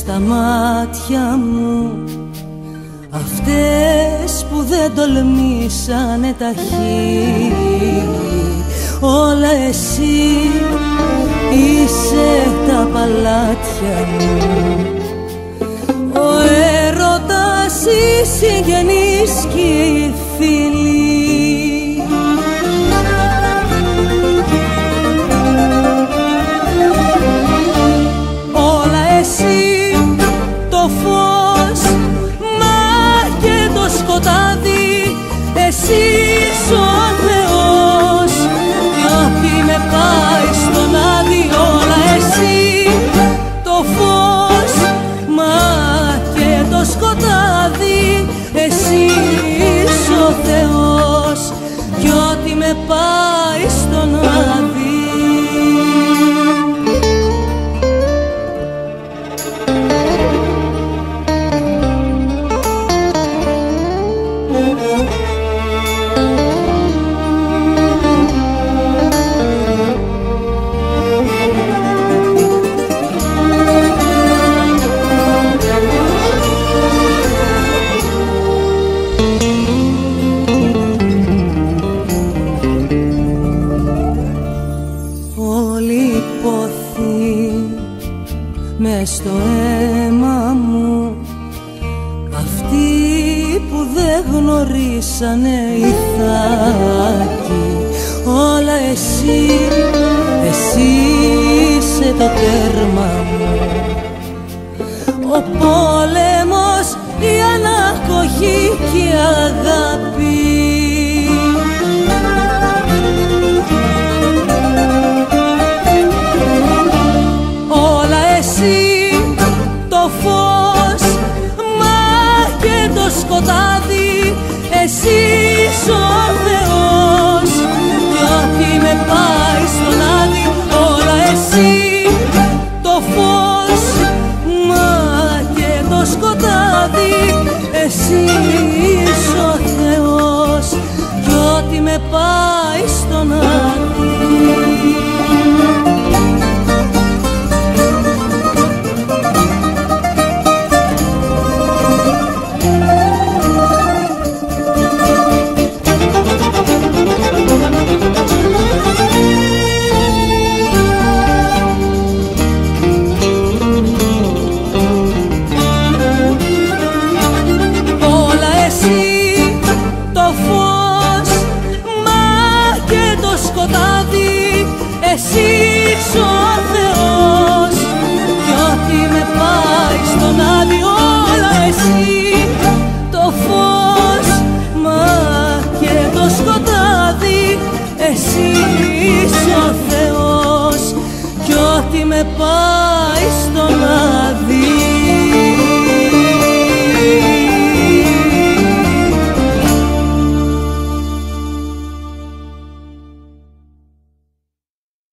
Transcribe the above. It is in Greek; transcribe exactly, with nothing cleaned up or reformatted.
στα μάτια μου, αυτές που δεν τολμήσανε τα χείλη. Όλα εσύ είσαι τα παλάτια μου, ο έρωτας, οι συγγενείς και οι φίλοι. Όλα εσύ, το φως, μα και το σκοτάδι, εσύ είσαι ο Θεός κι ό,τι με πάει στον άδει. Όλα εσύ, το φως, μα και το σκοτάδι, εσύ είσαι ο Θεός κι ό,τι με πάει στον άδει. Μες στο αίμα μου, αυτοί που δεν γνωρίσανε ηθάκι. Όλα εσύ, εσύ είσαι το τέρμα μου, ο πόλεμος, η ανακοχή και η αγάπη. Το φως, μα και το σκοτάδι, εσύ είσαι ο Θεός κι ό,τι με πάει στον άδει. Όλα εσύ, το φως, μα και το σκοτάδι, εσύ είσαι ο Θεός κι ό,τι με πάει στον άδει. Εσύ είσαι ο Θεός κι ό,τι με πάει στον άδει. Όλα εσύ, το φως, μα και το σκοτάδι, εσύ είσαι ο Θεός κι ό,τι με πάει στον άδει.